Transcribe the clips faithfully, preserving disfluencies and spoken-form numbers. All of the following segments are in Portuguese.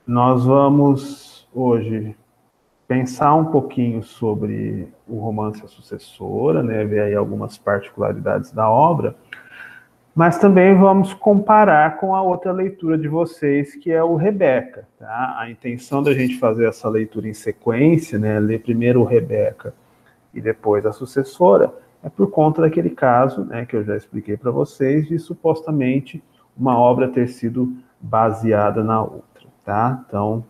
Nós vamos hoje pensar um pouquinho sobre o romance A Sucessora, né, ver aí algumas particularidades da obra, mas também vamos comparar com a outra leitura de vocês, que é o Rebeca. Tá? A intenção da gente fazer essa leitura em sequência, né, ler primeiro o Rebeca e depois A Sucessora, é por conta daquele caso, né, que eu já expliquei para vocês, de supostamente uma obra ter sido baseada na outra. Tá? Então,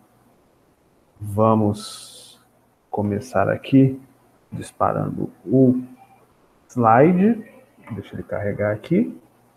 vamos começar aqui disparando o slide. Deixa ele carregar aqui.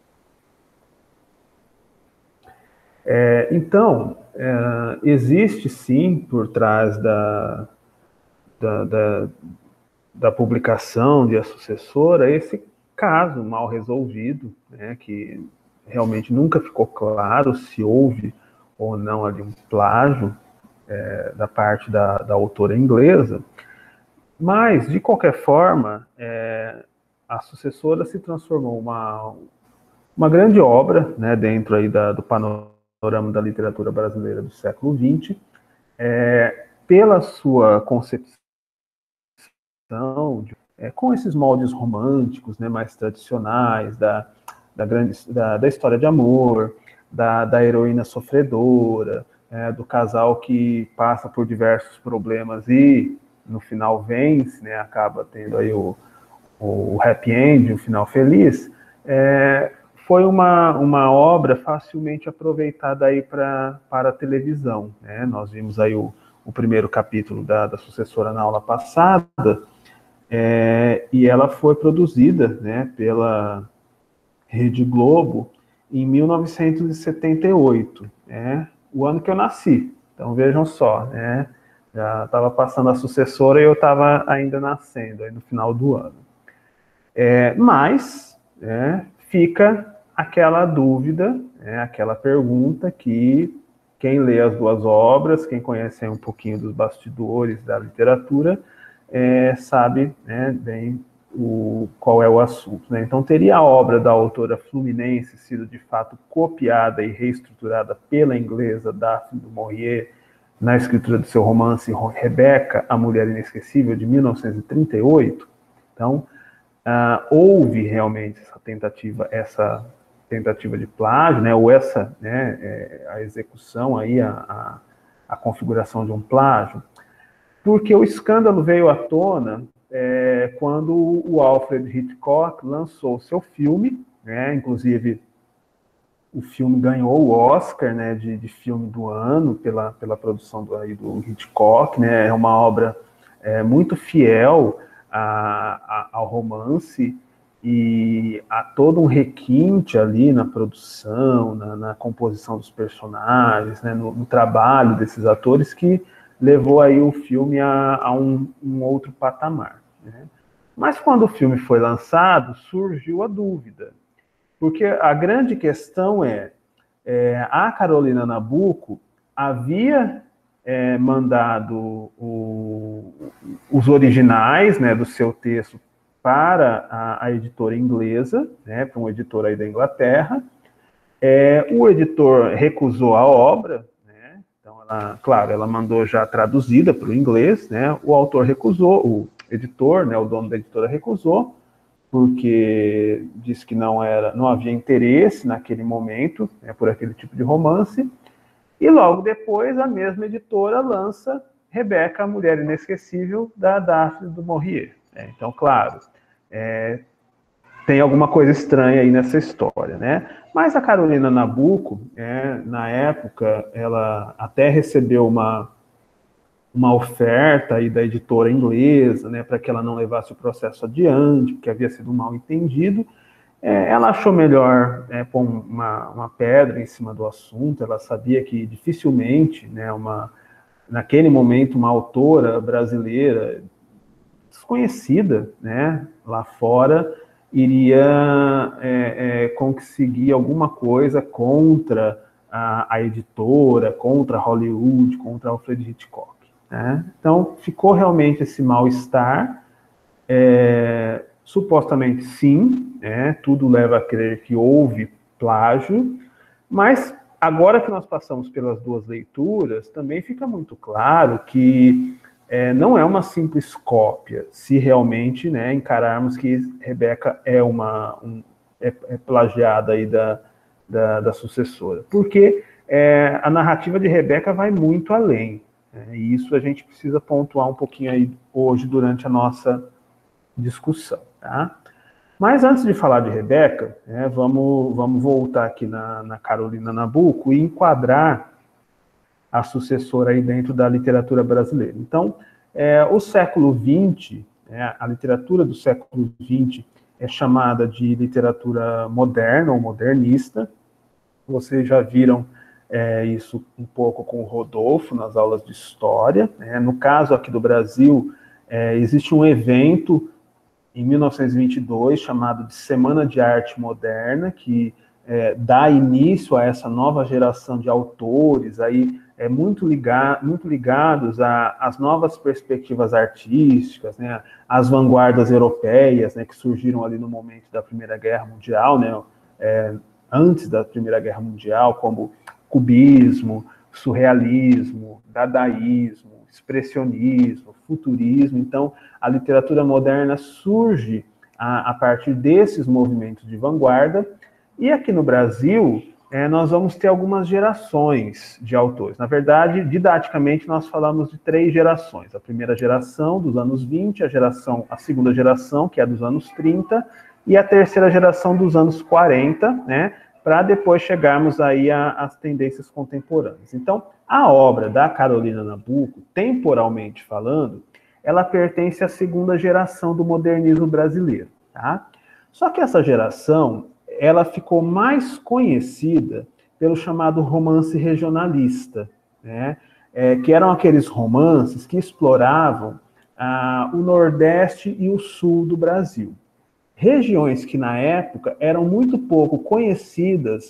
É, então, é, existe sim, por trás da, da, da, da publicação de A Sucessora, esse caso mal resolvido, né, que realmente nunca ficou claro se houve ou não ali um plágio é, da parte da, da autora inglesa, mas, de qualquer forma, é, A Sucessora se transformou uma, uma grande obra, né, dentro aí da, do panorama da literatura brasileira do século vinte, é, pela sua concepção, de, é, com esses moldes românticos, né, mais tradicionais, da, da, grande, da, da história de amor, da, da heroína sofredora, é, do casal que passa por diversos problemas e, no final, vence, né, acaba tendo aí o, o happy end, o final feliz, é, foi uma, uma obra facilmente aproveitada aí pra, para a televisão. Né? Nós vimos aí o, o primeiro capítulo da, da Sucessora na aula passada, é, e ela foi produzida, né, pela Rede Globo em mil novecentos e setenta e oito, né, o ano que eu nasci. Então vejam só, né, já estava passando A Sucessora e eu estava ainda nascendo, aí no final do ano. É, mas é, fica aquela dúvida, é, aquela pergunta que quem lê as duas obras, quem conhece um pouquinho dos bastidores da literatura, é, sabe, né, bem o, qual é o assunto. Né? Então, teria a obra da autora fluminense sido de fato copiada e reestruturada pela inglesa Daphne du Maurier na escritura do seu romance Rebeca, a Mulher Inesquecível, de mil novecentos e trinta e oito? Então, Uh, houve realmente essa tentativa, essa tentativa de plágio, né, ou essa, né, é, a execução aí, a, a, a configuração de um plágio, porque o escândalo veio à tona é, quando o Alfred Hitchcock lançou seu filme, né, inclusive o filme ganhou o Oscar, né, de, de filme do ano pela, pela produção do, aí, do Hitchcock, né, é uma obra é, muito fiel a, a, ao romance e há todo um requinte ali na produção, na, na composição dos personagens, né, no, no trabalho desses atores que levou aí o filme a, a um, um outro patamar. Né? Mas quando o filme foi lançado, surgiu a dúvida, porque a grande questão é, é a Carolina Nabuco havia é, mandado o, os originais, né, do seu texto para a, a editora inglesa, né, para um editor aí da Inglaterra. É, o editor recusou a obra, né, então, ela, claro, ela mandou já traduzida para o inglês, né, o autor recusou, o editor, né, o dono da editora recusou, porque disse que não era, não havia interesse naquele momento, né, por aquele tipo de romance, e logo depois a mesma editora lança Rebeca, a Mulher Inesquecível, da Daphne du Maurier. É, então, claro, é, tem alguma coisa estranha aí nessa história, né? Mas a Carolina Nabuco, é, na época, ela até recebeu uma uma oferta aí da editora inglesa, né, para que ela não levasse o processo adiante, porque havia sido um mal entendido. É, ela achou melhor é, pôr uma, uma pedra em cima do assunto. Ela sabia que dificilmente, né, uma, naquele momento, uma autora brasileira desconhecida, né, lá fora, iria é, é, conseguir alguma coisa contra a, a editora, contra Hollywood, contra Alfred Hitchcock. Né? Então, ficou realmente esse mal-estar. É, supostamente sim, né? Tudo leva a crer que houve plágio, mas agora que nós passamos pelas duas leituras, também fica muito claro que é, não é uma simples cópia, se realmente, né, encararmos que Rebeca é uma um, é, é plagiada aí da, da, da sucessora, porque é, a narrativa de Rebeca vai muito além, né, e isso a gente precisa pontuar um pouquinho aí hoje durante a nossa discussão, tá? Mas antes de falar de Rebeca, né, vamos, vamos voltar aqui na, na Carolina Nabuco e enquadrar a sucessora aí dentro da literatura brasileira. Então, é, o século vinte, né, a literatura do século vinte é chamada de literatura moderna ou modernista. Vocês já viram é, isso um pouco com o Rodolfo nas aulas de história, né? No caso aqui do Brasil, é, existe um evento em mil novecentos e vinte e dois, chamado de Semana de Arte Moderna, que é, dá início a essa nova geração de autores, aí, é, muito, liga, muito ligados às novas perspectivas artísticas, né, às vanguardas europeias, né, que surgiram ali no momento da Primeira Guerra Mundial, né, é, antes da Primeira Guerra Mundial, como cubismo, surrealismo, dadaísmo, expressionismo, futurismo. Então, a literatura moderna surge a, a partir desses movimentos de vanguarda, e aqui no Brasil, é, nós vamos ter algumas gerações de autores. Na verdade, didaticamente, nós falamos de três gerações. A primeira geração, dos anos vinte, a, geração, a segunda geração, que é dos anos trinta, e a terceira geração dos anos quarenta, né, para depois chegarmos aí às tendências contemporâneas. Então, a obra da Carolina Nabuco, temporalmente falando, ela pertence à segunda geração do modernismo brasileiro, tá? Só que essa geração, ela ficou mais conhecida pelo chamado romance regionalista, né? É, que eram aqueles romances que exploravam ah, o Nordeste e o Sul do Brasil. Regiões que, na época, eram muito pouco conhecidas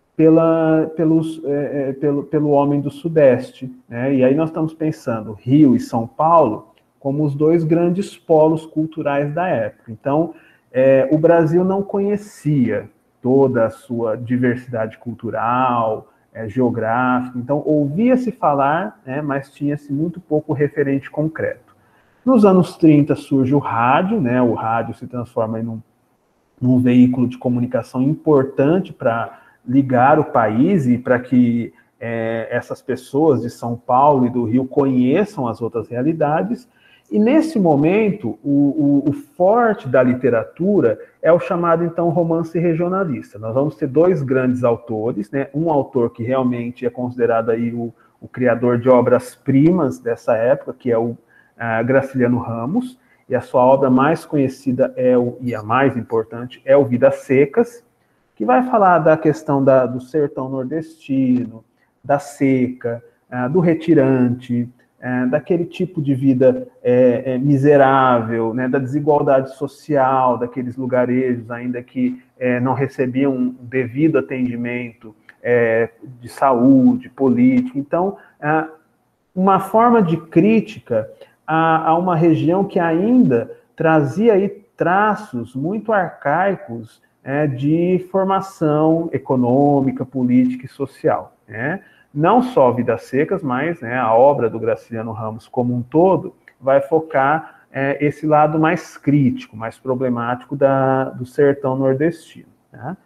pela, pelos, é, pelo, pelo homem do Sudeste, né? E aí nós estamos pensando Rio e São Paulo como os dois grandes polos culturais da época. Então, é, o Brasil não conhecia toda a sua diversidade cultural, é, geográfica, então ouvia-se falar, né, mas tinha-se muito pouco referente concreto. Nos anos trinta surge o rádio, né? O rádio se transforma em um, num veículo de comunicação importante para ligar o país e para que é, essas pessoas de São Paulo e do Rio conheçam as outras realidades. E nesse momento, o, o, o forte da literatura é o chamado, então, romance regionalista. Nós vamos ter dois grandes autores, né? Um autor que realmente é considerado aí o, o criador de obras-primas dessa época, que é o Uh, Graciliano Ramos, e a sua obra mais conhecida é o, e a mais importante é o Vidas Secas, que vai falar da questão da, do sertão nordestino, da seca, uh, do retirante, uh, daquele tipo de vida é, é, miserável, né, da desigualdade social, daqueles lugarejos ainda que é, não recebiam um devido atendimento é, de saúde, político. Então, uh, uma forma de crítica a, a uma região que ainda trazia aí traços muito arcaicos é, de formação econômica, política e social, né? Não só Vidas Secas, mas, né, a obra do Graciliano Ramos como um todo vai focar é, esse lado mais crítico, mais problemático da, do sertão nordestino, né?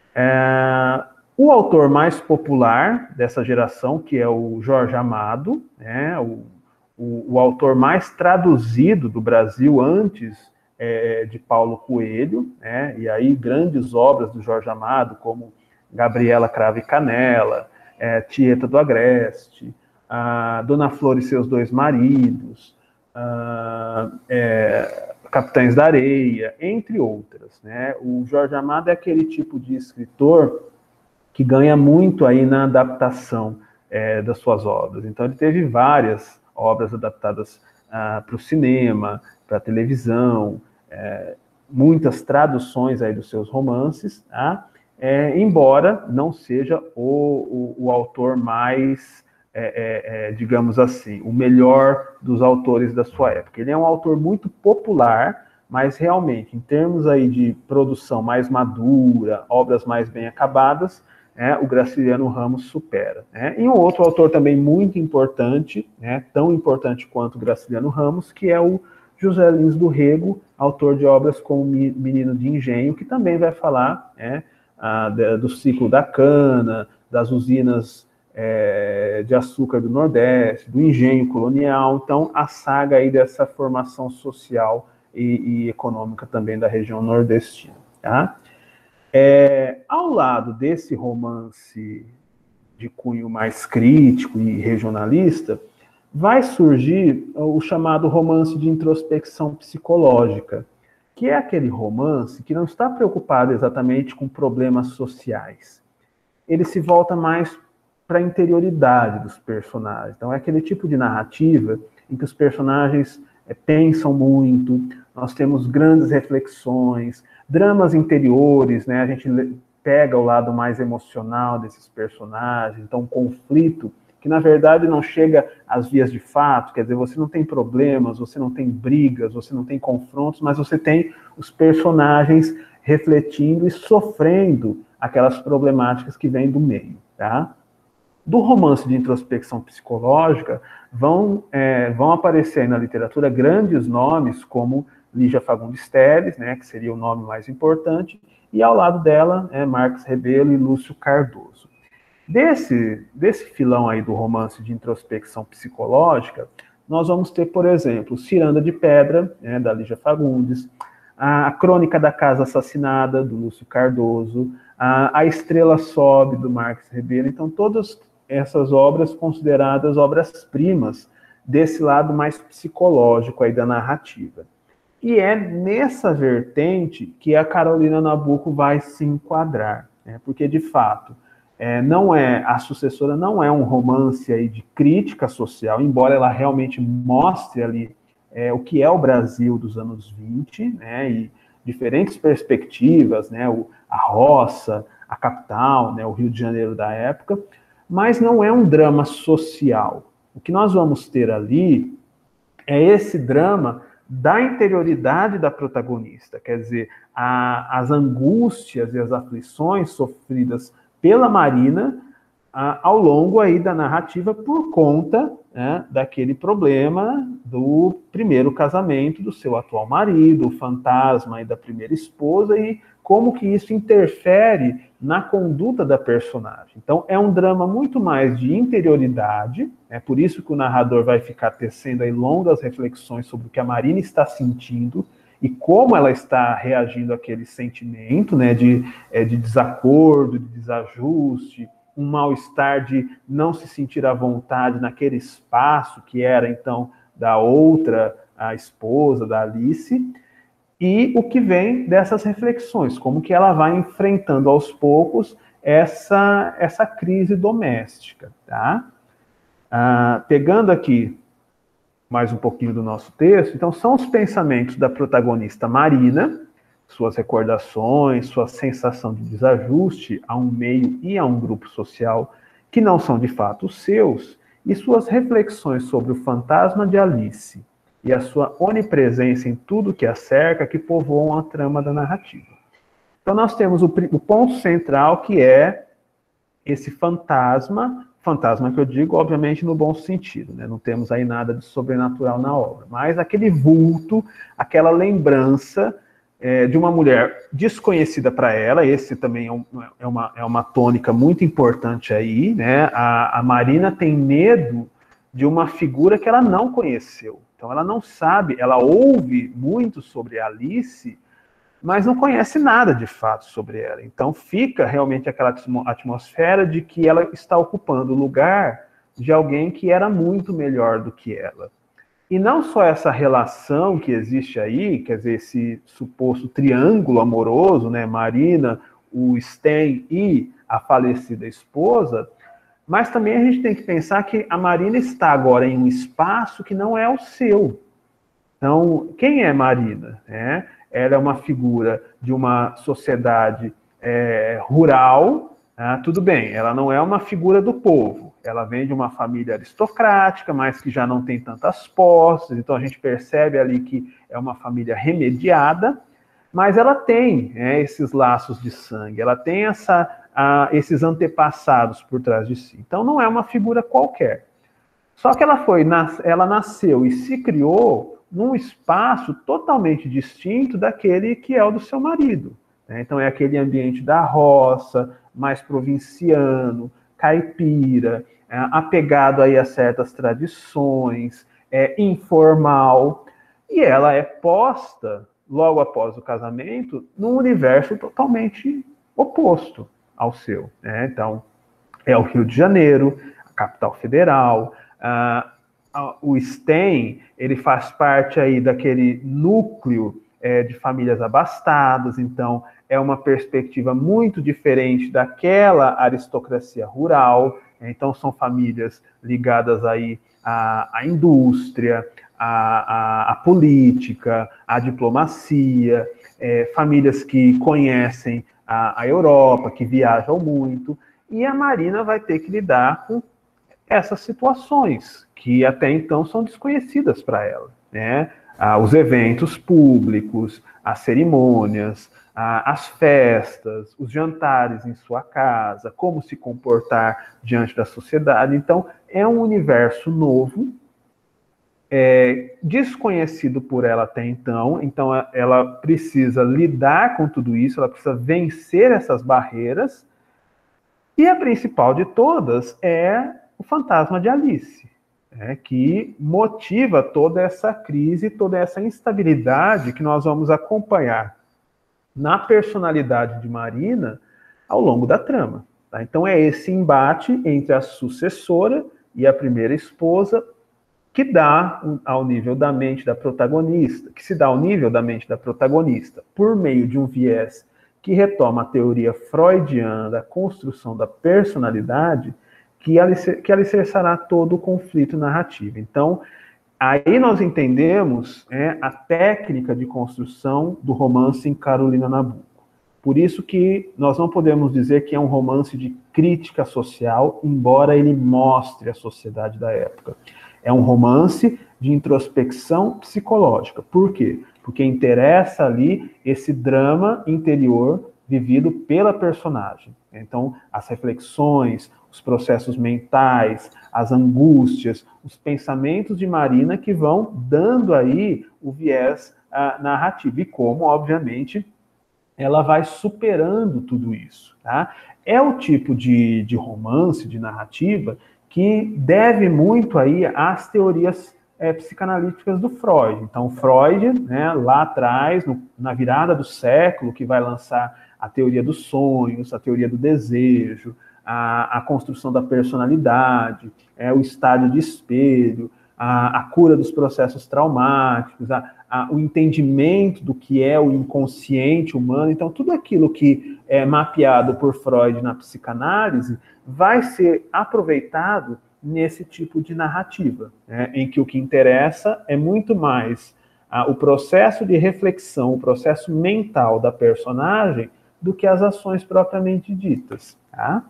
É, o autor mais popular dessa geração, que é o Jorge Amado, né, o O, o autor mais traduzido do Brasil antes é, de Paulo Coelho, né? E aí grandes obras do Jorge Amado, como Gabriela Cravo e Canela, é, Tieta do Agreste, a Dona Flor e seus dois maridos, a, é, Capitães da Areia, entre outras, né? O Jorge Amado é aquele tipo de escritor que ganha muito aí na adaptação é, das suas obras. Então ele teve várias obras adaptadas ah, para o cinema, para a televisão, é, muitas traduções aí dos seus romances, tá? É, embora não seja o, o, o autor mais, é, é, é, digamos assim, o melhor dos autores da sua época. Ele é um autor muito popular, mas realmente, em termos aí de produção mais madura, obras mais bem acabadas, é, o Graciliano Ramos supera. Né? E um outro autor também muito importante, né, tão importante quanto o Graciliano Ramos, que é o José Lins do Rego, autor de obras como Menino de Engenho, que também vai falar, né, a, do ciclo da cana, das usinas é, de açúcar do Nordeste, do engenho colonial. Então, a saga aí dessa formação social e, e econômica também da região nordestina. Tá? É, ao lado desse romance de cunho mais crítico e regionalista, vai surgir o chamado romance de introspecção psicológica, que é aquele romance que não está preocupado exatamente com problemas sociais. Ele se volta mais para a interioridade dos personagens. Então, é aquele tipo de narrativa em que os personagens é, pensam muito, nós temos grandes reflexões, dramas interiores, né? A gente pega o lado mais emocional desses personagens, então um conflito que, na verdade, não chega às vias de fato, quer dizer, você não tem problemas, você não tem brigas, você não tem confrontos, mas você tem os personagens refletindo e sofrendo aquelas problemáticas que vêm do meio, tá? Do romance de introspecção psicológica, vão, é, vão aparecer aí na literatura grandes nomes como Lígia Fagundes Telles, né, que seria o nome mais importante, e ao lado dela, é, Marques Rebelo e Lúcio Cardoso. Desse, desse filão aí do romance de introspecção psicológica, nós vamos ter, por exemplo, Ciranda de Pedra, né, da Lígia Fagundes, a Crônica da Casa Assassinada, do Lúcio Cardoso, a, a Estrela Sobe, do Marques Rebelo. Então, todas essas obras consideradas obras-primas desse lado mais psicológico aí da narrativa. E é nessa vertente que a Carolina Nabuco vai se enquadrar, né? Porque, de fato, é, não é, a Sucessora não é um romance aí de crítica social, embora ela realmente mostre ali é, o que é o Brasil dos anos vinte, né, e diferentes perspectivas, né, o, a roça, a capital, né, o Rio de Janeiro da época, mas não é um drama social. O que nós vamos ter ali é esse drama da interioridade da protagonista, quer dizer, a, as angústias e as aflições sofridas pela Marina a, ao longo aí da narrativa por conta, né, daquele problema do primeiro casamento do seu atual marido, o fantasma aí da primeira esposa e como que isso interfere na conduta da personagem. Então, é um drama muito mais de interioridade, é por isso que o narrador vai ficar tecendo aí longas reflexões sobre o que a Marina está sentindo e como ela está reagindo àquele sentimento, né, de, é, de desacordo, de desajuste, um mal-estar de não se sentir à vontade naquele espaço que era, então, da outra, a esposa, da Alice, e o que vem dessas reflexões, como que ela vai enfrentando aos poucos essa, essa crise doméstica, tá? Ah, pegando aqui mais um pouquinho do nosso texto, então são os pensamentos da protagonista Marina, suas recordações, sua sensação de desajuste a um meio e a um grupo social que não são de fato os seus, e suas reflexões sobre o fantasma de Alice e a sua onipresença em tudo que a cerca, que povoam a trama da narrativa. Então nós temos o, o ponto central, que é esse fantasma, fantasma que eu digo, obviamente, no bom sentido, né? Não temos aí nada de sobrenatural na obra, mas aquele vulto, aquela lembrança é, de uma mulher desconhecida para ela, esse também é, um, é, uma, é uma tônica muito importante aí, né? A, a Marina tem medo de uma figura que ela não conheceu. Então, ela não sabe, ela ouve muito sobre a Alice, mas não conhece nada de fato sobre ela. Então, fica realmente aquela atmosfera de que ela está ocupando o lugar de alguém que era muito melhor do que ela. E não só essa relação que existe aí, quer dizer, esse suposto triângulo amoroso, né, Marina, o Sten e a falecida esposa, mas também a gente tem que pensar que a Marina está agora em um espaço que não é o seu. Então, quem é Marina? É, ela é uma figura de uma sociedade é, rural, né? Tudo bem, ela não é uma figura do povo, ela vem de uma família aristocrática, mas que já não tem tantas posses, então a gente percebe ali que é uma família remediada, mas ela tem é, esses laços de sangue, ela tem essa a esses antepassados por trás de si. Então não é uma figura qualquer. Só que ela foi, ela nasceu e se criou num espaço totalmente distinto daquele que é o do seu marido. Né? Então é aquele ambiente da roça, mais provinciano, caipira, é, apegado aí a certas tradições, é, informal, e ela é posta, logo após o casamento, num universo totalmente oposto ao seu. Né? Então, é o Rio de Janeiro, a capital federal. Ah, o Sten, ele faz parte aí daquele núcleo é, de famílias abastadas, então é uma perspectiva muito diferente daquela aristocracia rural. Então são famílias ligadas aí à, à indústria, à, à, à política, à diplomacia, é, famílias que conhecem a, a Europa, que viajam muito, e a Marina vai ter que lidar com essas situações que até então são desconhecidas para ela, né? Ah, os eventos públicos, as cerimônias, ah, as festas, os jantares em sua casa, como se comportar diante da sociedade. Então, é um universo novo, é, desconhecido por ela até então. Então, ela precisa lidar com tudo isso, ela precisa vencer essas barreiras. E a principal de todas é o fantasma de Alice, né, que motiva toda essa crise, toda essa instabilidade que nós vamos acompanhar na personalidade de Marina ao longo da trama. Tá? Então é esse embate entre a sucessora e a primeira esposa que dá ao nível da mente da protagonista, que se dá ao nível da mente da protagonista por meio de um viés que retoma a teoria freudiana da construção da personalidade, que, alicer, que alicerçará todo o conflito narrativo. Então, aí nós entendemos é, a técnica de construção do romance em Carolina Nabuco. Por isso que nós não podemos dizer que é um romance de crítica social, embora ele mostre a sociedade da época. É um romance de introspecção psicológica. Por quê? Porque interessa ali esse drama interior vivido pela personagem. Então, as reflexões, os processos mentais, as angústias, os pensamentos de Marina que vão dando aí o viés uh, narrativo. E como, obviamente, ela vai superando tudo isso. Tá? É o tipo de, de romance, de narrativa, que deve muito aí às teorias é, psicanalíticas do Freud. Então, Freud, né, lá atrás, no, na virada do século, que vai lançar a teoria dos sonhos, a teoria do desejo, a, a construção da personalidade, é, o estádio de espelho, a, a cura dos processos traumáticos, a, a, o entendimento do que é o inconsciente humano. Então, tudo aquilo que é mapeado por Freud na psicanálise vai ser aproveitado nesse tipo de narrativa, né, em que o que interessa é muito mais ah, o processo de reflexão, o processo mental da personagem, do que as ações propriamente ditas. Tá?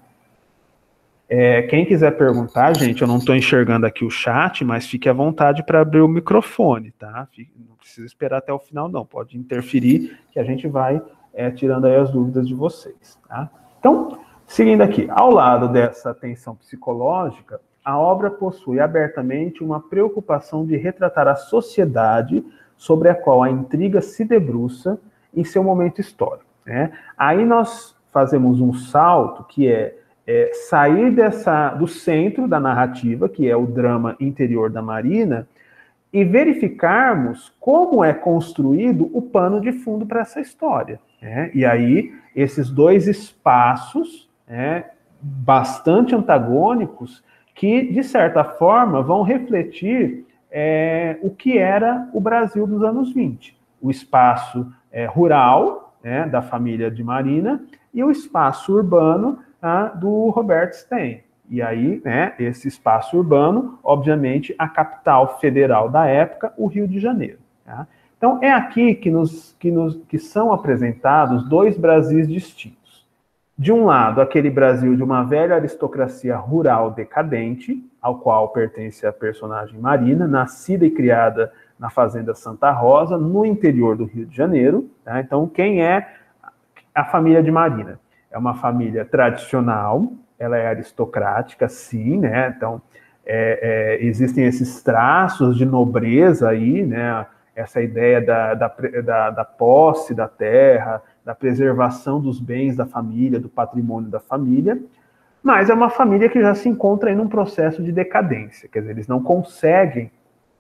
É, quem quiser perguntar, gente, eu não estou enxergando aqui o chat, mas fique à vontade para abrir o microfone, tá? Não precisa esperar até o final, não. Pode interferir, que a gente vai é, tirando aí as dúvidas de vocês. Tá? Então, seguindo aqui, ao lado dessa tensão psicológica, a obra possui abertamente uma preocupação de retratar a sociedade sobre a qual a intriga se debruça em seu momento histórico. Né? Aí nós fazemos um salto que é, é sair dessa, do centro da narrativa, que é o drama interior da Marina, e verificarmos como é construído o pano de fundo para essa história. Né? E aí, esses dois espaços né, bastante antagônicos que, de certa forma, vão refletir é, o que era o Brasil dos anos vinte. O espaço é, rural, né, da família de Marina, e o espaço urbano ah, do Robert Sten. E aí, né, esse espaço urbano, obviamente, a capital federal da época, o Rio de Janeiro. Tá? Então, é aqui que, nos, que, nos, que são apresentados dois Brasis distintos. De um lado, aquele Brasil de uma velha aristocracia rural decadente, ao qual pertence a personagem Marina, nascida e criada na Fazenda Santa Rosa, no interior do Rio de Janeiro. Tá? Então, quem é a família de Marina? é uma família tradicional, ela é aristocrática, sim, né? Então, é, é, existem esses traços de nobreza aí, né? Essa ideia da, da, da, da posse da terra, da preservação dos bens da família, do patrimônio da família, mas é uma família que já se encontra em um processo de decadência, quer dizer, eles não conseguem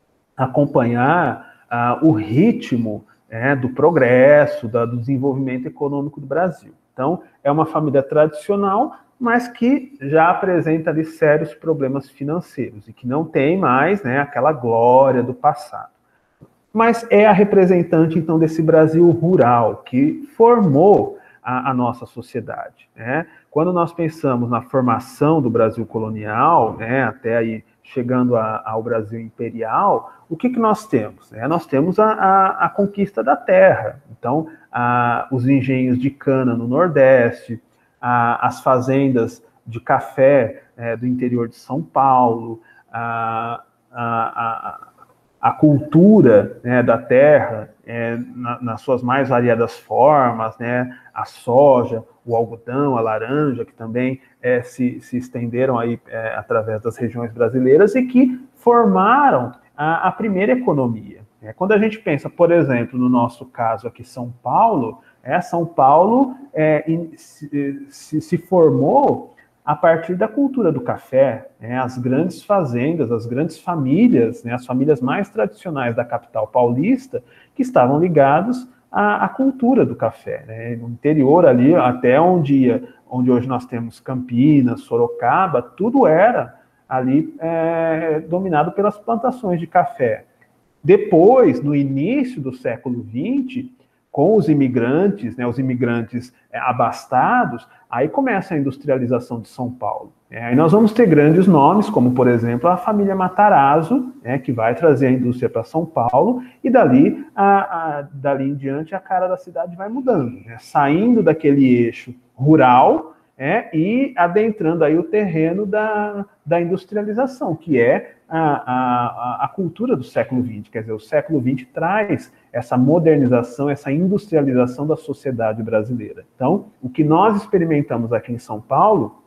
acompanhar ah, o ritmo é, do progresso, da, do desenvolvimento econômico do Brasil. Então, é uma família tradicional, mas que já apresenta ali sérios problemas financeiros e que não tem mais, né, aquela glória do passado. Mas é a representante, então, desse Brasil rural que formou a, a nossa sociedade, né? Quando nós pensamos na formação do Brasil colonial, né, até aí chegando a, ao Brasil imperial, o que, que nós temos? É, nós temos a, a, a conquista da terra. Então, a, os engenhos de cana no Nordeste, a, as fazendas de café é, do interior de São Paulo, a, a, a a cultura, né, da terra, é, na, nas suas mais variadas formas, né, a soja, o algodão, a laranja, que também é, se, se estenderam aí, é, através das regiões brasileiras e que formaram a, a primeira economia. É, quando a gente pensa, por exemplo, no nosso caso aqui, São Paulo, é, São Paulo é, in, se, se, se formou a partir da cultura do café, né, as grandes fazendas, as grandes famílias, né, as famílias mais tradicionais da capital paulista, que estavam ligados à, à cultura do café. Né, no interior ali, até onde, onde hoje nós temos Campinas, Sorocaba, tudo era ali é, dominado pelas plantações de café. Depois, no início do século vinte, com os imigrantes, né, os imigrantes é, abastados, aí começa a industrialização de São Paulo. É, aí nós vamos ter grandes nomes, como, por exemplo, a família Matarazzo, né, que vai trazer a indústria para São Paulo, e dali, a, a, dali em diante a cara da cidade vai mudando, né, saindo daquele eixo rural, é, e adentrando aí o terreno da, da industrialização, que é a, a, a cultura do século vinte. Quer dizer, o século vinte traz essa modernização, essa industrialização da sociedade brasileira. Então, o que nós experimentamos aqui em São Paulo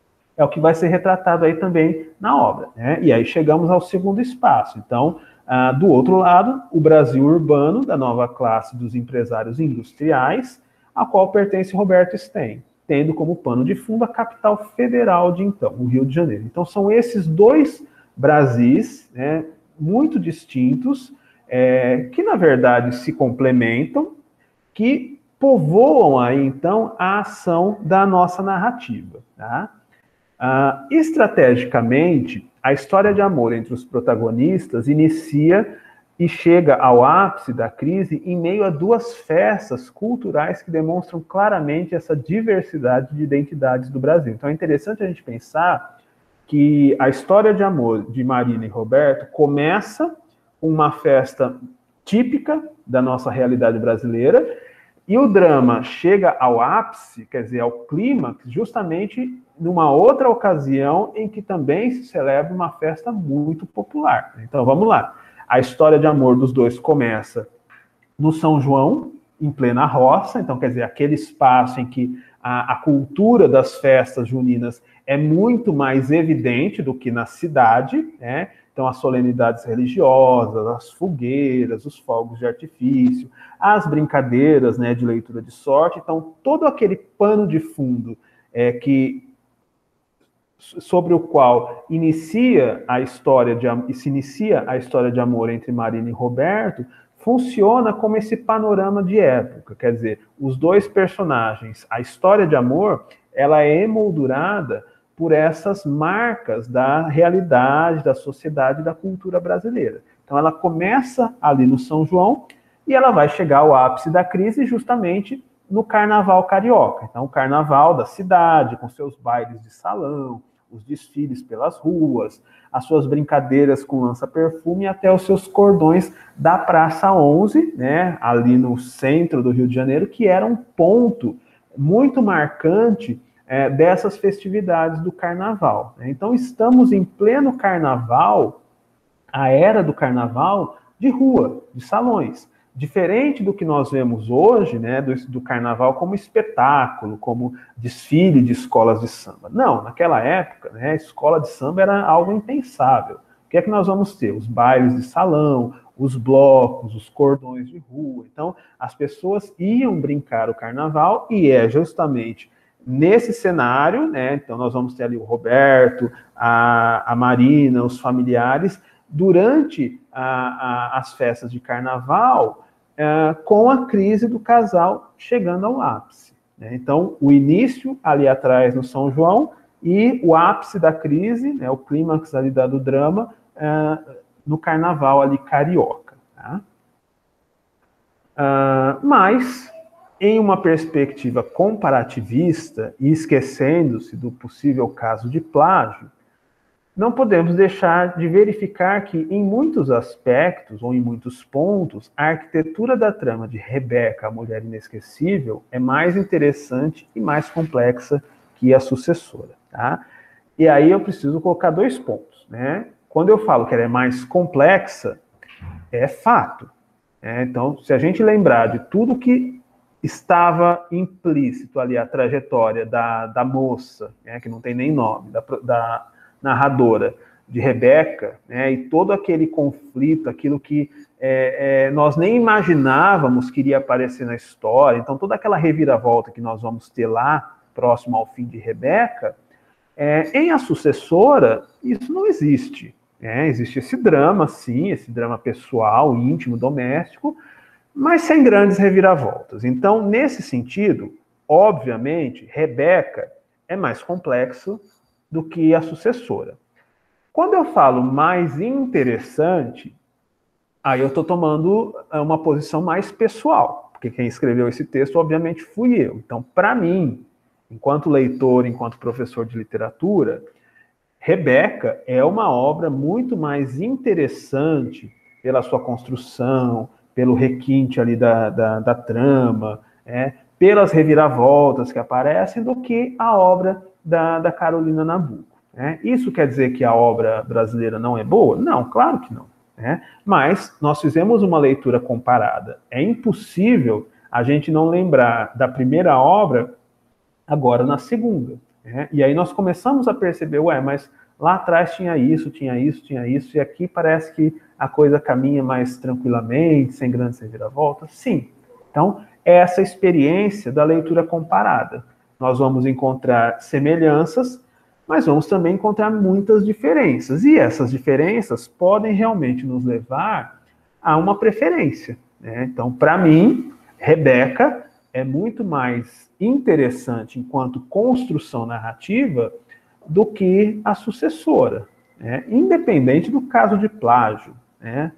é o que vai ser retratado aí também na obra, né? E aí chegamos ao segundo espaço. Então, ah, do outro lado, o Brasil urbano, da nova classe dos empresários industriais, a qual pertence Roberto Stein, tendo como pano de fundo a capital federal de então, o Rio de Janeiro. Então, são esses dois Brasis, né, muito distintos, é, que, na verdade, se complementam, que povoam aí, então, a ação da nossa narrativa. Tá? Ah, estrategicamente, a história de amor entre os protagonistas inicia e chega ao ápice da crise em meio a duas festas culturais que demonstram claramente essa diversidade de identidades do Brasil. Então é interessante a gente pensar que a história de amor de Marina e Roberto começa com uma festa típica da nossa realidade brasileira, e o drama chega ao ápice, quer dizer, ao clímax, justamente numa outra ocasião em que também se celebra uma festa muito popular. Então vamos lá. A história de amor dos dois começa no São João, em plena roça, então quer dizer, aquele espaço em que a, a cultura das festas juninas é muito mais evidente do que na cidade, né? Então as solenidades religiosas, as fogueiras, os fogos de artifício, as brincadeiras, né, de leitura de sorte, então todo aquele pano de fundo é, que sobre o qual inicia a história de se inicia a história de amor entre Marina e Roberto, funciona como esse panorama de época, quer dizer, os dois personagens, a história de amor, ela é emoldurada por essas marcas da realidade, da sociedade e da cultura brasileira. Então ela começa ali no São João e ela vai chegar ao ápice da crise justamente no Carnaval carioca. Então o Carnaval da cidade, com seus bailes de salão, os desfiles pelas ruas, as suas brincadeiras com lança-perfume até os seus cordões da Praça onze, né, ali no centro do Rio de Janeiro, que era um ponto muito marcante é, dessas festividades do Carnaval. Então estamos em pleno Carnaval, a era do Carnaval de rua, de salões. diferente do que nós vemos hoje, né, do, do carnaval como espetáculo, como desfile de escolas de samba. Não, naquela época, né, a escola de samba era algo impensável. O que é que nós vamos ter? Os bailes de salão, os blocos, os cordões de rua. Então, as pessoas iam brincar o carnaval e é justamente nesse cenário, né, então nós vamos ter ali o Roberto, a, a Marina, os familiares, durante a, a, as festas de carnaval, é, com a crise do casal chegando ao ápice, né? Então, o início ali atrás no São João e o ápice da crise, né, o clímax ali da, do drama, é, no carnaval ali carioca. Tá? Uh, mas, em uma perspectiva comparativista e esquecendo-se do possível caso de plágio, não podemos deixar de verificar que, em muitos aspectos, ou em muitos pontos, a arquitetura da trama de Rebeca, a Mulher Inesquecível, é mais interessante e mais complexa que a sucessora. Tá? E aí eu preciso colocar dois pontos. Né? Quando eu falo que ela é mais complexa, é fato. Né? Então, se a gente lembrar de tudo que estava implícito ali, a trajetória da, da moça, né, que não tem nem nome, da... da narradora de Rebeca, né, e todo aquele conflito, aquilo que é, é, nós nem imaginávamos que iria aparecer na história, então toda aquela reviravolta que nós vamos ter lá, próximo ao fim de Rebeca, é, em A Sucessora, isso não existe. Né? Existe esse drama, sim, esse drama pessoal, íntimo, doméstico, mas sem grandes reviravoltas. Então, nesse sentido, obviamente, Rebeca é mais complexo do que a sucessora. Quando eu falo mais interessante, aí eu estou tomando uma posição mais pessoal, porque quem escreveu esse texto, obviamente, fui eu. Então, para mim, enquanto leitor, enquanto professor de literatura, Rebeca é uma obra muito mais interessante pela sua construção, pelo requinte ali da, da, da trama, é, pelas reviravoltas que aparecem, do que a obra Da, da Carolina Nabuco. Né? Isso quer dizer que a obra brasileira não é boa? Não, claro que não. Né? Mas nós fizemos uma leitura comparada. É impossível a gente não lembrar da primeira obra agora na segunda. Né? E aí nós começamos a perceber, ué, mas lá atrás tinha isso, tinha isso, tinha isso, e aqui parece que a coisa caminha mais tranquilamente, sem grandes reviravoltas. Sim. Então, é essa experiência da leitura comparada. Nós vamos encontrar semelhanças, mas vamos também encontrar muitas diferenças. E essas diferenças podem realmente nos levar a uma preferência. Né? Então, para mim, Rebeca é muito mais interessante enquanto construção narrativa do que a sucessora, né? Independente do caso de plágio. Né?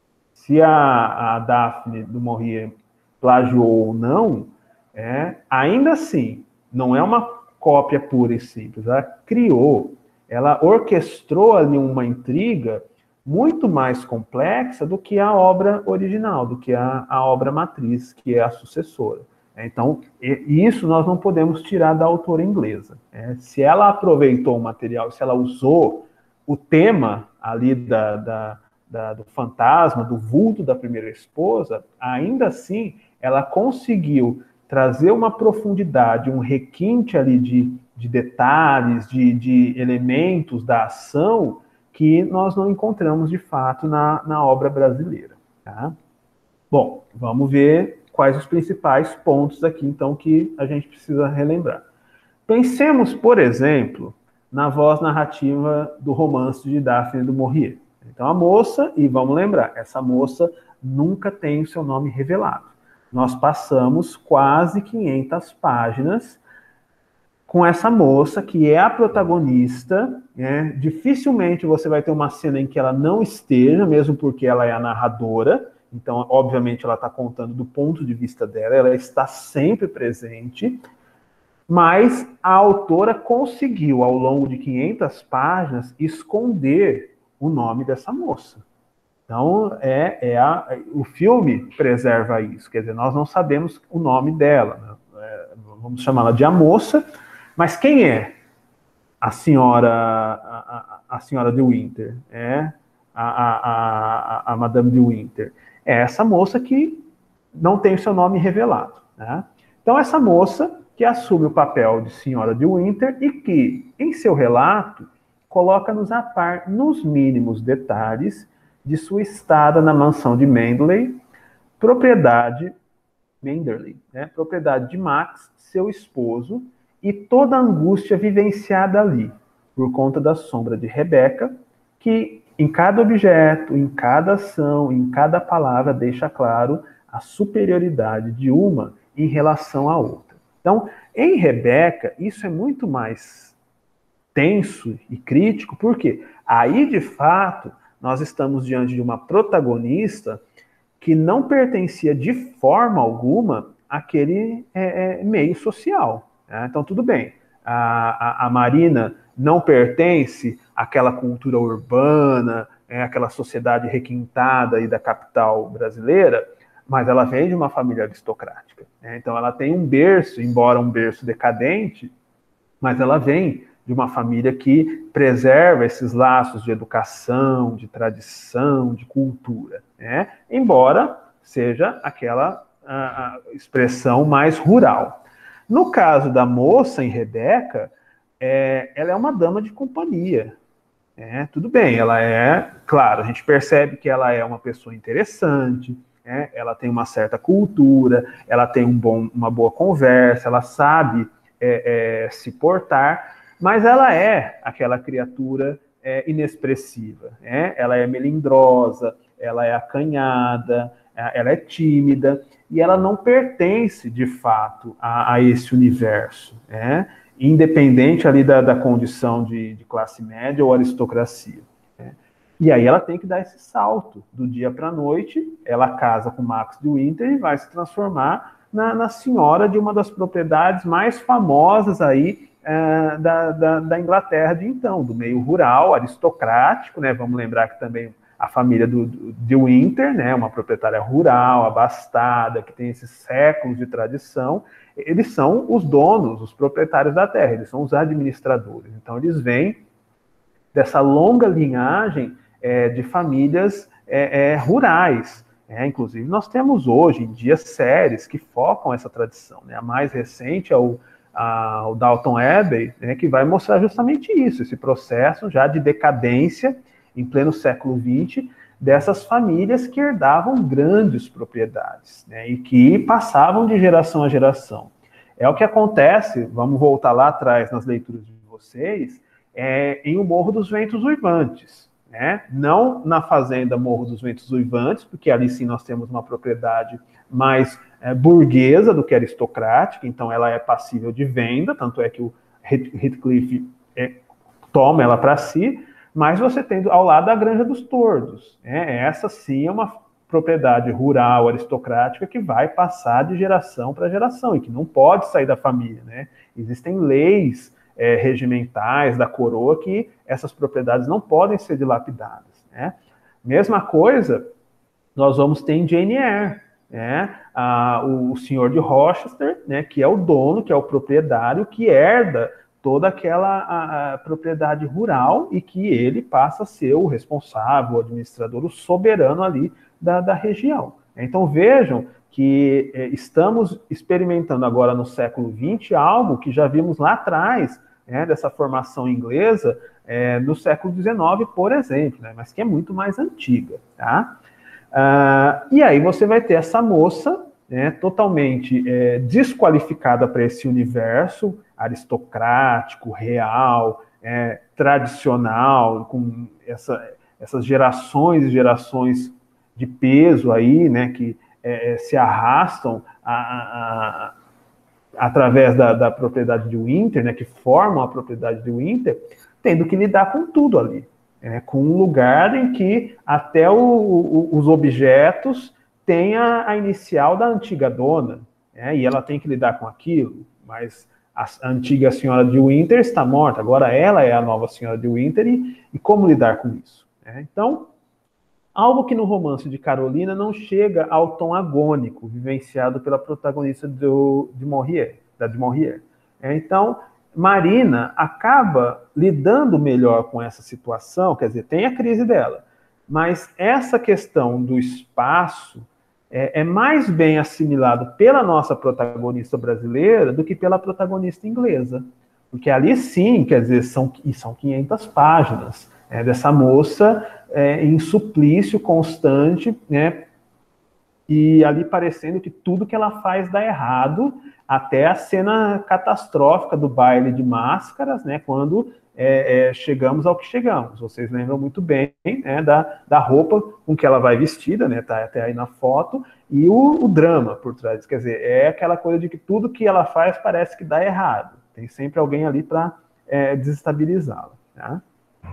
Se a, a Daphne du Maurier plagiou ou não, é, ainda assim, não é uma cópia pura e simples. Ela criou, ela orquestrou ali uma intriga muito mais complexa do que a obra original, do que a, a obra matriz, que é a sucessora. Então, isso nós não podemos tirar da autora inglesa. Né? Se ela aproveitou o material, se ela usou o tema ali da, da, da, do fantasma, do vulto da primeira esposa, ainda assim, ela conseguiu trazer uma profundidade, um requinte ali de, de detalhes, de, de elementos da ação que nós não encontramos, de fato, na, na obra brasileira. Tá? Bom, vamos ver quais os principais pontos aqui, então, que a gente precisa relembrar. Pensemos, por exemplo, na voz narrativa do romance de Daphne du Maurier. Então, a moça, e vamos lembrar, essa moça nunca tem o seu nome revelado. Nós passamos quase quinhentas páginas com essa moça, que é a protagonista, né? Dificilmente você vai ter uma cena em que ela não esteja, mesmo porque ela é a narradora, então, obviamente, ela está contando do ponto de vista dela, ela está sempre presente, mas a autora conseguiu, ao longo de quinhentas páginas, esconder o nome dessa moça. Então, é, é a, o filme preserva isso, quer dizer, nós não sabemos o nome dela, né? É, vamos chamá-la de a moça, mas quem é a senhora, a, a, a senhora de Winter? É a, a, a, a Madame de Winter. É essa moça que não tem o seu nome revelado. Né? Então, essa moça que assume o papel de senhora de Winter e que, em seu relato, coloca-nos a par, nos mínimos detalhes, de sua estada na mansão de Manderley, propriedade, Manderley, né? propriedade de Max, seu esposo, e toda a angústia vivenciada ali, por conta da sombra de Rebecca, que em cada objeto, em cada ação, em cada palavra, deixa claro a superioridade de uma em relação à outra. Então, em Rebecca, isso é muito mais tenso e crítico, porque aí, de fato, nós estamos diante de uma protagonista que não pertencia de forma alguma àquele é, é, meio social. Né? Então, tudo bem, a, a, a Marina não pertence àquela cultura urbana, é, àquela sociedade requintada aí da capital brasileira, mas ela vem de uma família aristocrática. Né? Então, ela tem um berço, embora um berço decadente, mas ela vem de uma família que preserva esses laços de educação, de tradição, de cultura, né? Embora seja aquela a, a expressão mais rural. No caso da moça em Rebecca, é, ela é uma dama de companhia. É, tudo bem, ela é, claro, a gente percebe que ela é uma pessoa interessante, é, ela tem uma certa cultura, ela tem um bom, uma boa conversa, ela sabe é, é, se portar, mas ela é aquela criatura é, inexpressiva. É? Ela é melindrosa, ela é acanhada, ela é tímida, e ela não pertence, de fato, a, a esse universo, é? Independente ali da, da condição de, de classe média ou aristocracia. É? E aí ela tem que dar esse salto, do dia para a noite, ela casa com Max de Winter e vai se transformar na, na senhora de uma das propriedades mais famosas aí, É, da, da, da Inglaterra de então, do meio rural, aristocrático, né? Vamos lembrar que também a família do, do, de Winter, né? Uma proprietária rural, abastada, que tem esses séculos de tradição, eles são os donos, os proprietários da terra, eles são os administradores. Então, eles vêm dessa longa linhagem é, de famílias é, é, rurais. É, inclusive, nós temos hoje em dia séries que focam essa tradição. Né? A mais recente é o A, o Downton Abbey, né, que vai mostrar justamente isso, esse processo já de decadência em pleno século vinte, dessas famílias que herdavam grandes propriedades, né, e que passavam de geração a geração. É o que acontece, vamos voltar lá atrás nas leituras de vocês, é, em O Morro dos Ventos Uivantes. Né? Não na fazenda Morro dos Ventos Uivantes, porque ali sim nós temos uma propriedade mais é, burguesa do que aristocrática, então ela é passível de venda, tanto é que o Heathcliff é, toma ela para si, mas você tem ao lado a Granja dos Tordos. Né? Essa sim é uma propriedade rural, aristocrática, que vai passar de geração para geração e que não pode sair da família. Né? Existem leis É, regimentais da coroa que essas propriedades não podem ser dilapidadas. Né? Mesma coisa nós vamos ter em Jane Eyre, né? ah, o, o senhor de Rochester, né, que é o dono, que é o proprietário, que herda toda aquela a, a propriedade rural e que ele passa a ser o responsável, o administrador, o soberano ali da, da região. Então vejam que eh, estamos experimentando agora no século vinte algo que já vimos lá atrás, né, dessa formação inglesa é, no século dezenove, por exemplo, né, mas que é muito mais antiga. Tá? Ah, e aí você vai ter essa moça né, totalmente é, desqualificada para esse universo aristocrático, real, é, tradicional, com essa, essas gerações e gerações de peso aí, né, que é, se arrastam a, a, a, através da, da propriedade de Winter, né, que formam a propriedade de Winter, tendo que lidar com tudo ali. É, com um lugar em que até o, o, os objetos têm a, a inicial da antiga dona, né, e ela tem que lidar com aquilo, mas a, a antiga senhora de Winter está morta, agora ela é a nova senhora de Winter, e, e como lidar com isso? Né? Então, algo que no romance de Carolina não chega ao tom agônico vivenciado pela protagonista do, de Maurier, da de Maurier. É, então, Marina acaba lidando melhor com essa situação, quer dizer, tem a crise dela, mas essa questão do espaço é, é mais bem assimilado pela nossa protagonista brasileira do que pela protagonista inglesa. Porque ali sim, quer dizer, são, são quinhentas páginas, né, dessa moça é, em suplício constante, né, e ali parecendo que tudo que ela faz dá errado, até a cena catastrófica do baile de máscaras, né, quando é, é, chegamos ao que chegamos. Vocês lembram muito bem, né, da, da roupa com que ela vai vestida, né, tá até aí na foto, e o, o drama por trás. Quer dizer, é aquela coisa de que tudo que ela faz parece que dá errado. Tem sempre alguém ali para é, desestabilizá-la. Tá?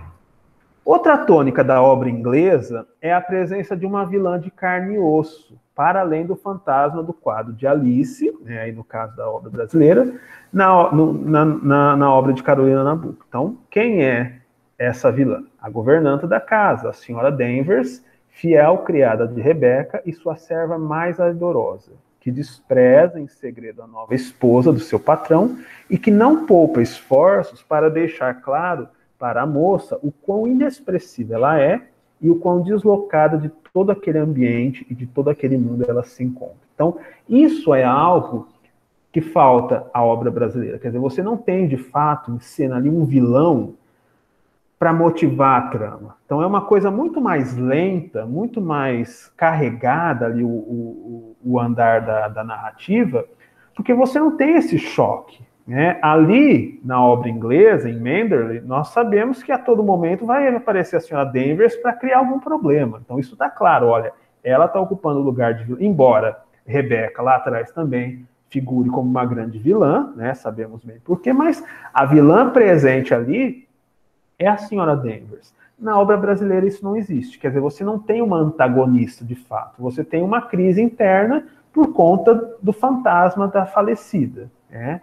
Outra tônica da obra inglesa é a presença de uma vilã de carne e osso, para além do fantasma do quadro de Alice, né, aí no caso da obra brasileira, na, no, na, na, na obra de Carolina Nabuco. Então, quem é essa vilã? A governanta da casa, a senhora Danvers, fiel criada de Rebeca e sua serva mais ardorosa, que despreza em segredo a nova esposa do seu patrão e que não poupa esforços para deixar claro para a moça o quão inexpressiva ela é e o quão deslocada de todo aquele ambiente e de todo aquele mundo ela se encontra. Então, isso é algo que falta à obra brasileira. Quer dizer, você não tem, de fato, em cena ali um vilão para motivar a trama. Então, é uma coisa muito mais lenta, muito mais carregada ali o, o, o andar da, da narrativa, porque você não tem esse choque. Né? Ali, na obra inglesa, em Manderley, nós sabemos que a todo momento vai aparecer a senhora Danvers para criar algum problema. Então, isso está claro. Olha, ela está ocupando o lugar de vilã, embora Rebeca lá atrás também figure como uma grande vilã, né? Sabemos bem por quê, mas a vilã presente ali é a senhora Danvers. Na obra brasileira isso não existe. Quer dizer, você não tem uma antagonista de fato. Você tem uma crise interna por conta do fantasma da falecida. Né?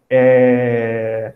É...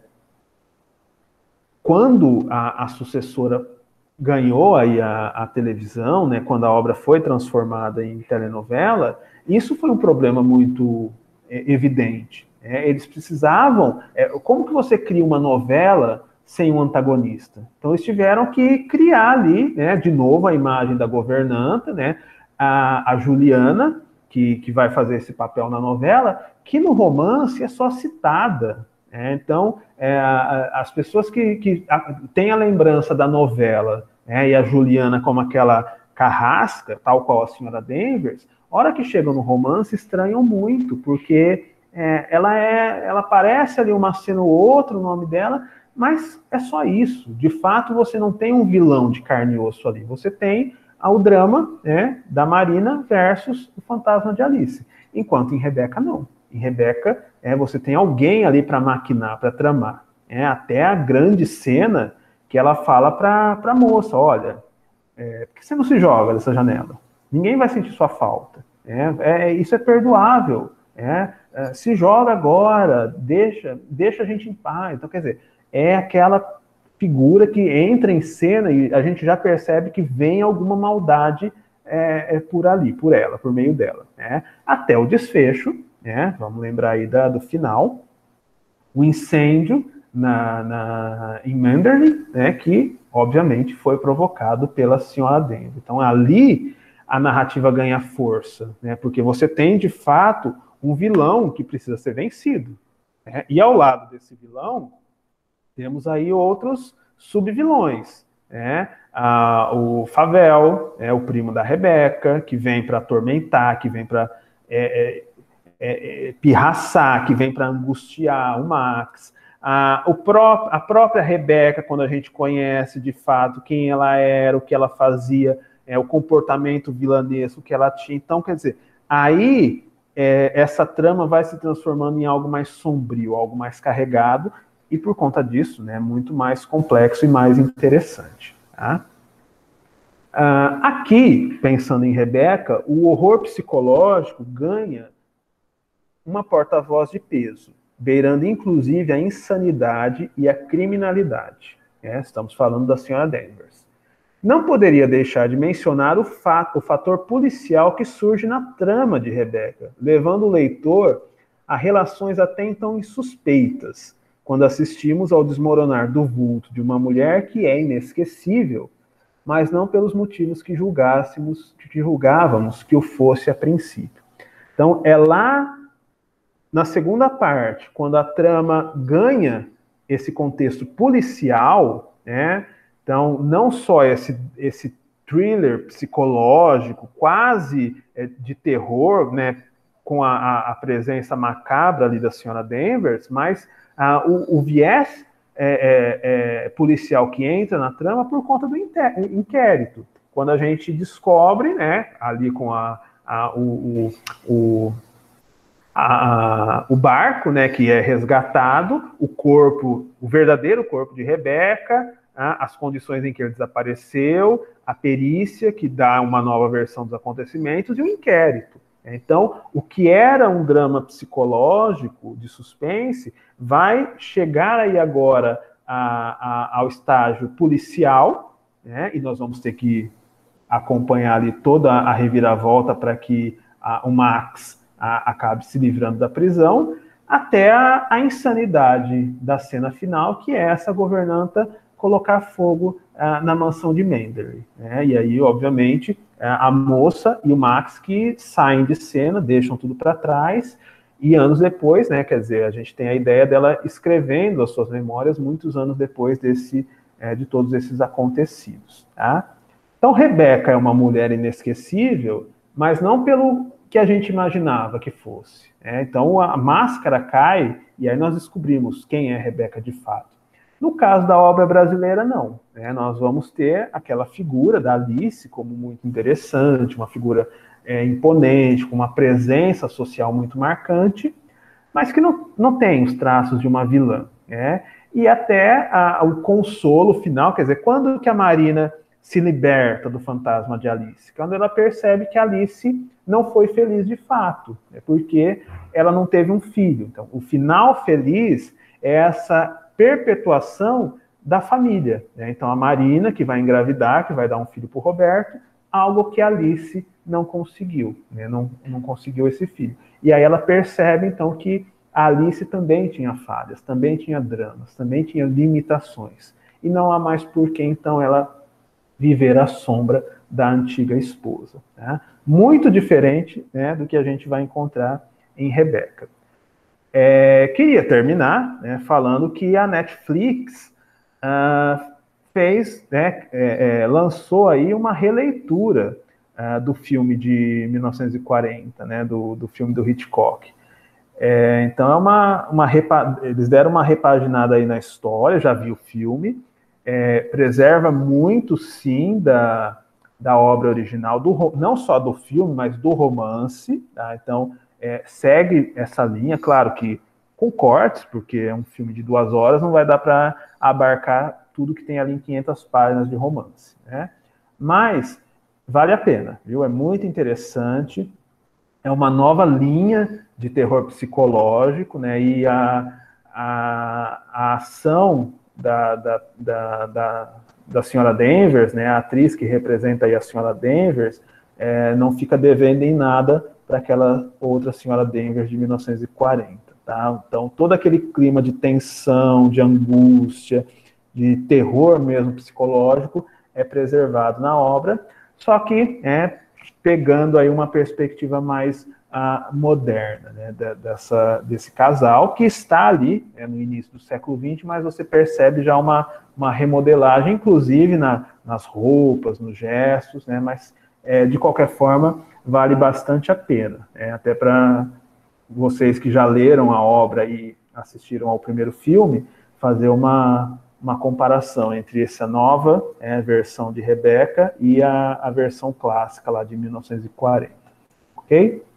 Quando a, a sucessora ganhou aí a, a televisão, né, quando a obra foi transformada em telenovela, isso foi um problema muito é, evidente. É, eles precisavam... É, como que você cria uma novela sem um antagonista? Então eles tiveram que criar ali, né, de novo a imagem da governanta, né, a, a Juliana, que, que vai fazer esse papel na novela, que no romance é só citada. Né? Então, é, a, as pessoas que, que a, têm a lembrança da novela, né, e a Juliana como aquela carrasca, tal qual a senhora Danvers, a hora que chegam no romance estranham muito, porque é, ela, é, ela aparece ali uma cena ou outra, o nome dela, mas é só isso. De fato, você não tem um vilão de carne e osso ali. Você tem o drama, né, da Marina versus o fantasma de Alice. Enquanto em Rebeca, não. Em Rebeca, é, você tem alguém ali para maquinar, para tramar. É, até a grande cena que ela fala para a moça, olha, é, por que você não se joga dessa janela? Ninguém vai sentir sua falta. É, é, isso é perdoável. É, é, se joga agora, deixa, deixa a gente em paz. Então, quer dizer, é aquela figura que entra em cena e a gente já percebe que vem alguma maldade é, é por ali, por ela, por meio dela. Né? Até o desfecho, né? Vamos lembrar aí da, do final, o incêndio na, na, em Manderley, né? Que obviamente foi provocado pela senhora Danvers. Então ali a narrativa ganha força, né? Porque você tem de fato um vilão que precisa ser vencido. Né? E ao lado desse vilão, temos aí outros subvilões, né? Ah, o Favel, é o primo da Rebeca, que vem para atormentar, que vem para é, é, é, pirraçar, que vem para angustiar o Max. Ah, o pró a própria Rebeca, quando a gente conhece de fato quem ela era, o que ela fazia, é, o comportamento vilanesco que ela tinha. Então, quer dizer, aí é, essa trama vai se transformando em algo mais sombrio, algo mais carregado, e por conta disso, né, muito mais complexo e mais interessante. Tá? Ah, aqui, pensando em Rebeca, o horror psicológico ganha uma porta-voz de peso, beirando inclusive a insanidade e a criminalidade. É, estamos falando da senhora Danvers. Não poderia deixar de mencionar o, fato, o fator policial que surge na trama de Rebeca, levando o leitor a relações até então insuspeitas, quando assistimos ao desmoronar do vulto de uma mulher que é inesquecível, mas não pelos motivos que julgássemos, que julgávamos que o fosse a princípio. Então, é lá na segunda parte, quando a trama ganha esse contexto policial, né? Então, não só esse, esse thriller psicológico, quase é, de terror, né? Com a, a presença macabra ali da senhora Danvers, mas ah, o, o viés é, é, é, policial que entra na trama por conta do inquérito. Quando a gente descobre, né, ali com a, a, o, o, a, o barco, né, que é resgatado, o corpo, o verdadeiro corpo de Rebeca, as condições em que ele desapareceu, a perícia que dá uma nova versão dos acontecimentos e o inquérito. Então, o que era um drama psicológico de suspense vai chegar aí agora a, a, ao estágio policial, né? E nós vamos ter que acompanhar ali toda a reviravolta para que a, o Max a, acabe se livrando da prisão, até a, a insanidade da cena final, que é essa governanta colocar fogo ah, na mansão de Manderley, né? E aí, obviamente, a moça e o Max que saem de cena, deixam tudo para trás, e anos depois, né, quer dizer, a gente tem a ideia dela escrevendo as suas memórias muitos anos depois desse, é, de todos esses acontecidos, tá? Então, Rebeca é uma mulher inesquecível, mas não pelo que a gente imaginava que fosse, né? Então, a máscara cai, e aí nós descobrimos quem é Rebeca de fato. No caso da obra brasileira, não, né? Nós vamos ter aquela figura da Alice como muito interessante, uma figura é, imponente, com uma presença social muito marcante, mas que não, não tem os traços de uma vilã, né? E até a, o consolo final, quer dizer, quando que a Marina se liberta do fantasma de Alice? Quando ela percebe que Alice não foi feliz de fato, é porque ela não teve um filho. Então, o final feliz é essa perpetuação da família, né? Então, a Marina, que vai engravidar, que vai dar um filho para o Roberto, algo que a Alice não conseguiu, né? não, não conseguiu esse filho. E aí ela percebe, então, que a Alice também tinha falhas, também tinha dramas, também tinha limitações. E não há mais por que, então, ela viver à sombra da antiga esposa, né? Muito diferente, né, do que a gente vai encontrar em Rebeca. É, queria terminar, né, falando que a Netflix uh, fez, né, é, é, lançou aí uma releitura uh, do filme de mil novecentos e quarenta, né, do, do filme do Hitchcock. É, então é uma, uma repa... eles deram uma repaginada aí na história, já vi o filme, é, preserva muito sim da, da obra original, do, não só do filme, mas do romance, tá? Então É, segue essa linha, claro que com cortes, porque é um filme de duas horas, não vai dar para abarcar tudo que tem ali em quinhentas páginas de romance, né? Mas vale a pena, viu? É muito interessante, é uma nova linha de terror psicológico, né? E a, a, a ação da, da, da, da, da senhora Danvers, né? A atriz que representa aí a senhora Danvers, é, não fica devendo em nada para aquela outra senhora Danvers de mil novecentos e quarenta, tá? Então, todo aquele clima de tensão, de angústia, de terror mesmo psicológico é preservado na obra, só que é pegando aí uma perspectiva mais ah, moderna, né, dessa, desse casal que está ali, né, no início do século vinte, mas você percebe já uma, uma remodelagem, inclusive na, nas roupas, nos gestos, né, mas é, de qualquer forma vale bastante a pena, né? Até para vocês que já leram a obra e assistiram ao primeiro filme, fazer uma, uma comparação entre essa nova é, versão de Rebeca e a, a versão clássica lá de mil novecentos e quarenta, ok?